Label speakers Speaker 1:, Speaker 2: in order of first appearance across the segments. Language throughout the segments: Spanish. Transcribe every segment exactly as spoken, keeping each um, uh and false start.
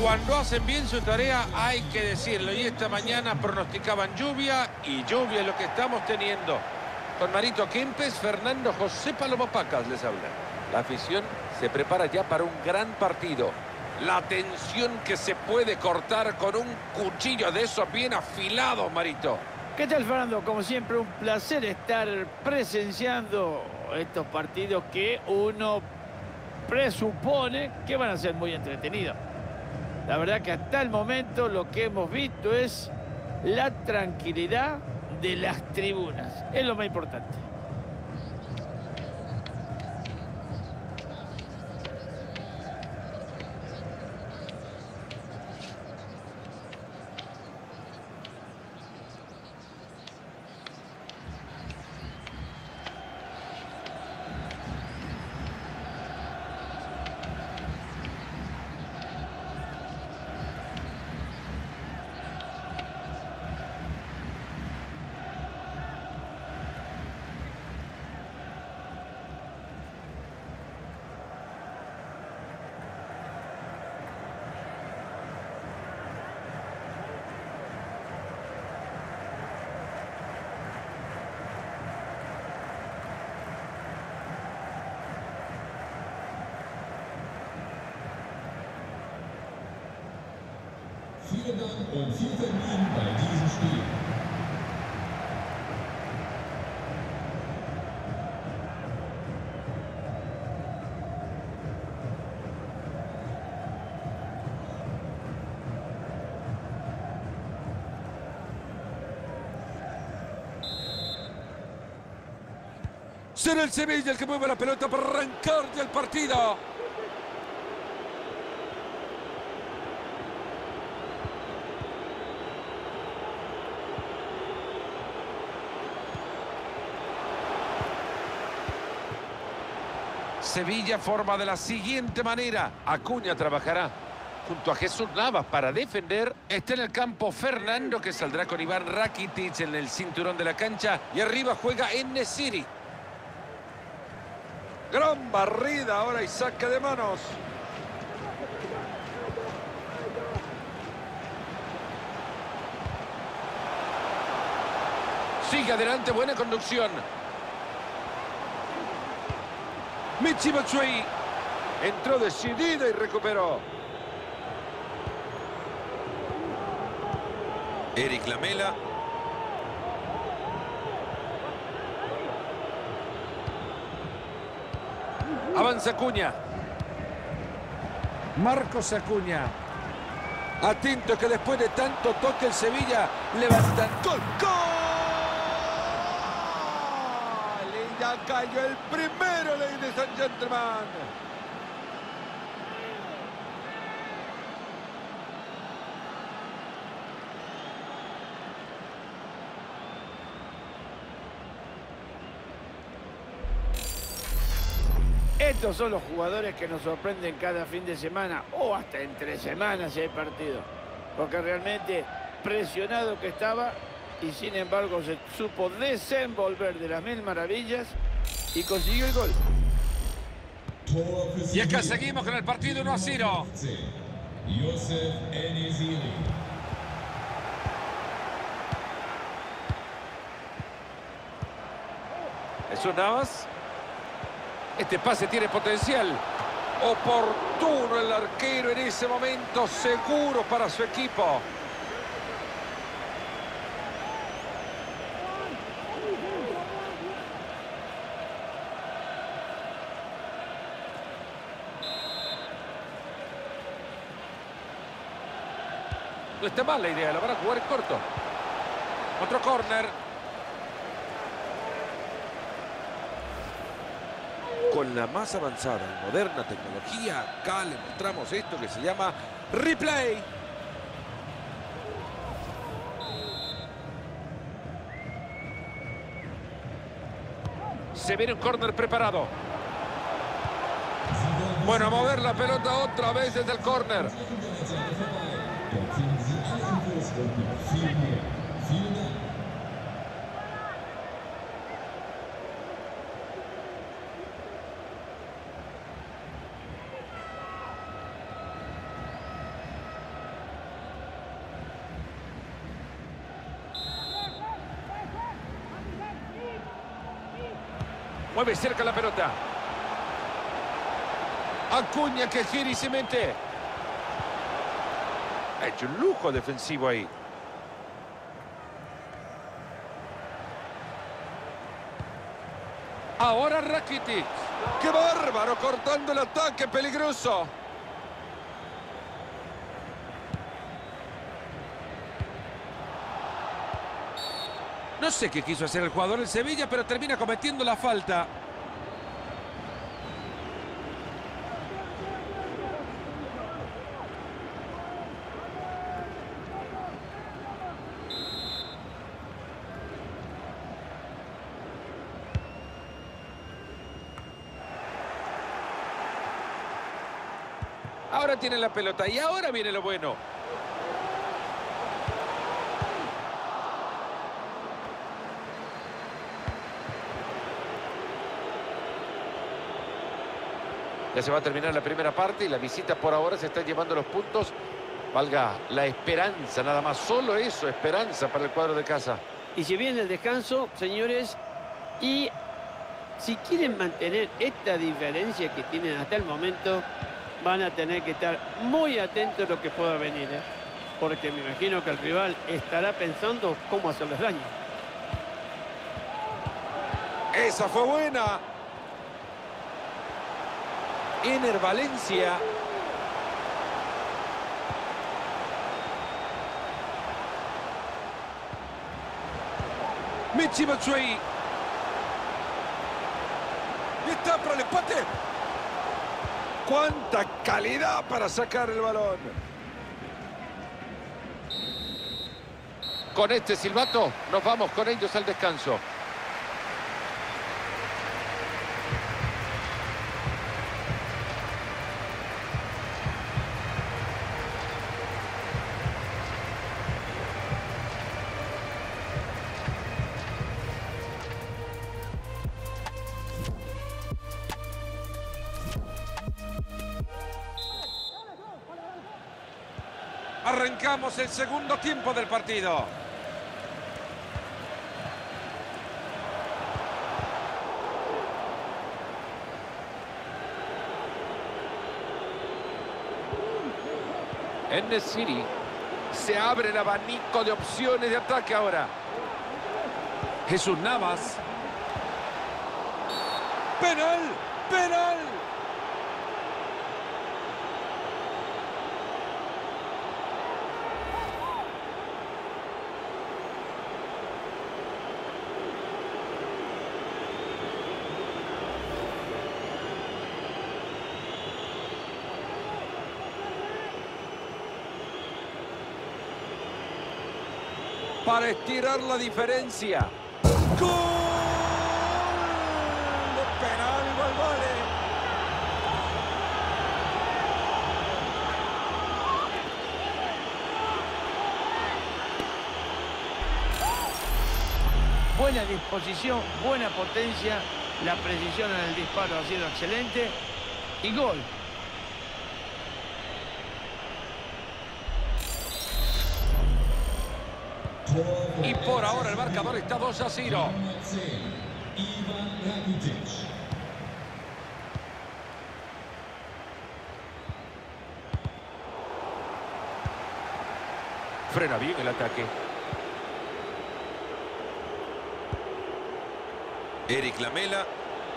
Speaker 1: Cuando hacen bien su tarea hay que decirlo. Y esta mañana pronosticaban lluvia y lluvia es lo que estamos teniendo. Con Marito Kempes, Fernando José Palomo Pacas les habla. La afición se prepara ya para un gran partido. La tensión que se puede cortar con un cuchillo de esos bien afilados, Marito.
Speaker 2: ¿Qué tal, Fernando? Como siempre, un placer estar presenciando estos partidos que uno presupone que van a ser muy entretenidos. La verdad que hasta el momento lo que hemos visto es la tranquilidad de las tribunas. Es lo más importante.
Speaker 3: Vielen Dank und viel Vergnügen bei diesem Spiel.
Speaker 1: Será el Sevilla el que mueve la pelota para arrancar ya el partido. Sevilla forma de la siguiente manera. Acuña trabajará junto a Jesús Navas para defender. Está en el campo Fernando, que saldrá con Iván Rakitic en el cinturón de la cancha. Y arriba juega En-Nesyri. Gran barrida ahora y saque de manos. Sigue adelante, buena conducción. Michy Batshuayi entró decidida y recuperó. Eric Lamela. Avanza Acuña. Marcos Acuña. Atento que después de tanto toque el Sevilla levantan. ¡Gol! ¡Gol! Y ya cayó el primero, ladies and gentlemen.
Speaker 2: Estos son los jugadores que nos sorprenden cada fin de semana o hasta entre semanas si hay partido. Porque realmente presionado que estaba y sin embargo se supo desenvolver de las mil maravillas y consiguió el gol.
Speaker 1: Y acá seguimos con el partido uno a cero.
Speaker 3: Youssef En-Nesyri.
Speaker 1: Jesús Navas. Este pase tiene potencial. Oportuno el arquero en ese momento, seguro para su equipo. No está mal la idea, la van a jugar corto. Otro córner. Con la más avanzada y moderna tecnología, acá le mostramos esto que se llama replay. Se viene un córner preparado. Bueno, a mover la pelota otra vez desde el córner. Mueve cerca la pelota. Acuña que gira y se mete. Ha hecho un lujo defensivo ahí. Ahora Rakitic. ¡Qué bárbaro! Cortando el ataque, peligroso. No sé qué quiso hacer el jugador del Sevilla, pero termina cometiendo la falta. Ahora tiene la pelota y ahora viene lo bueno. Ya se va a terminar la primera parte y la visita por ahora se está llevando los puntos. Valga la esperanza, nada más. Solo eso, esperanza para el cuadro de casa.
Speaker 4: Y si viene el descanso, señores, y si quieren mantener esta diferencia que tienen hasta el momento, van a tener que estar muy atentos a lo que pueda venir, ¿eh? Porque me imagino que el rival estará pensando cómo hacerles daño.
Speaker 1: Esa fue buena. Ener Valencia. Michy Batshuayi. Y está para el empate. ¡Cuánta calidad para sacar el balón! Con este silbato nos vamos con ellos al descanso. Arrancamos el segundo tiempo del partido. En-Nesyri. Se abre el abanico de opciones de ataque ahora. Jesús Navas. ¡Penal! ¡Penal! Para estirar la diferencia. ¡Gol! Penal, igual vale.
Speaker 2: Buena disposición, buena potencia. La precisión en el disparo ha sido excelente. Y gol.
Speaker 1: Y por ahora el marcador está dos a cero.
Speaker 3: Ivan Rakitic.
Speaker 1: Frena bien el ataque. Eric Lamela.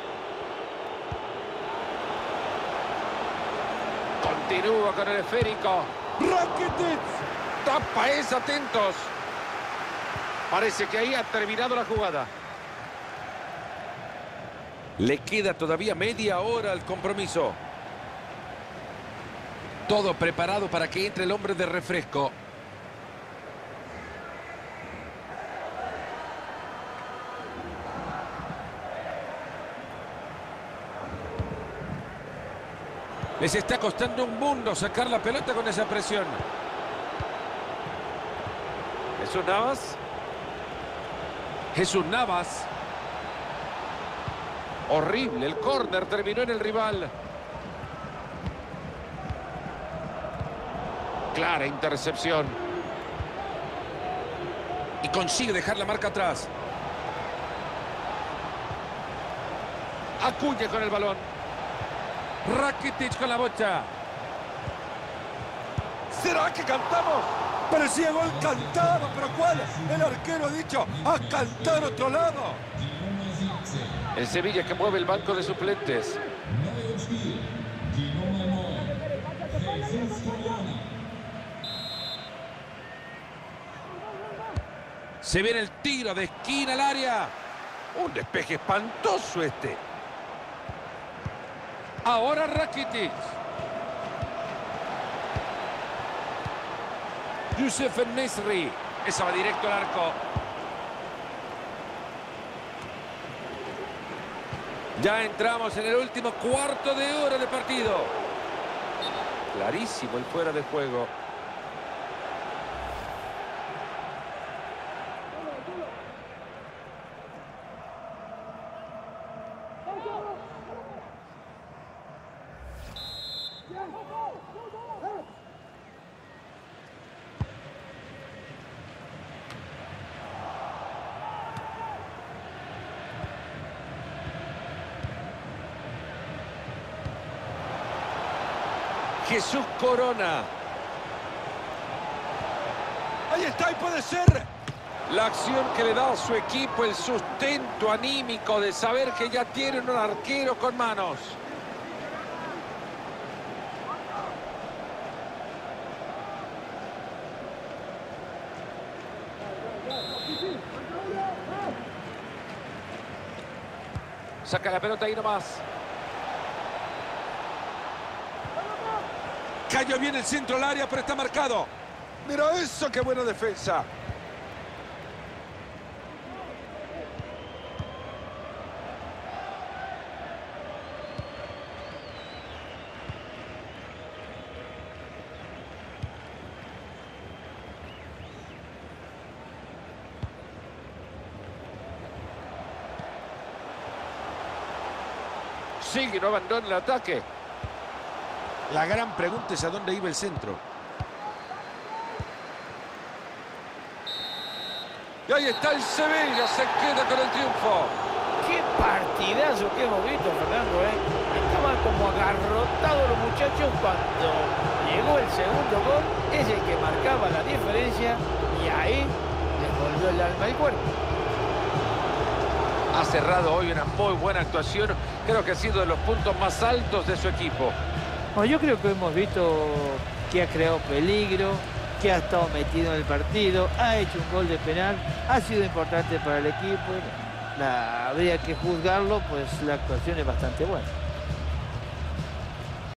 Speaker 1: Continúa con el esférico. Rakitic. Tapa es, atentos. Parece que ahí ha terminado la jugada. Le queda todavía media hora al compromiso. Todo preparado para que entre el hombre de refresco. Les está costando un mundo sacar la pelota con esa presión. Jesús Navas. Jesús Navas. Horrible, el córner terminó en el rival. Clara intercepción. Y consigue dejar la marca atrás. Acuña con el balón. Rakitic con la bocha. ¿Será que cantamos?
Speaker 5: Parecía gol cantado, pero ¿cuál? El arquero ha dicho, a cantar otro lado.
Speaker 1: El Sevilla que mueve el banco de suplentes. Se viene el tiro de esquina al área. Un despeje espantoso este. Ahora Rakitic. Youssef En-Nesyri. Esa va directo al arco. Ya entramos en el último cuarto de hora de partido. Clarísimo el fuera de juego. Jesús Corona.
Speaker 5: Ahí está y puede ser.
Speaker 1: La acción que le da a su equipo el sustento anímico de saber que ya tienen un arquero con manos. Saca la pelota ahí nomás.
Speaker 5: Cayó bien el centro al área, pero está marcado.
Speaker 1: Mira eso, qué buena defensa. Sigue, no abandona el ataque.
Speaker 5: La gran pregunta es a dónde iba el centro.
Speaker 1: Y ahí está el Sevilla, se queda con el triunfo.
Speaker 2: Qué partidazo que hemos visto, Fernando, ¿eh? Estaban como agarrotados los muchachos cuando llegó el segundo gol. Es el que marcaba la diferencia y ahí les volvió el alma al cuerpo.
Speaker 1: Ha cerrado hoy una muy buena actuación. Creo que ha sido de los puntos más altos de su equipo.
Speaker 2: Bueno, yo creo que hemos visto que ha creado peligro, que ha estado metido en el partido, ha hecho un gol de penal, ha sido importante para el equipo. La, habría que juzgarlo, pues la actuación es bastante buena.